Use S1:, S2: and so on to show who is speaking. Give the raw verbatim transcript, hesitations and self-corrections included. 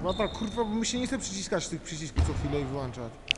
S1: Łapa, kurwa, bo mi się nie chce przyciskać tych przycisków co chwilę i wyłączać.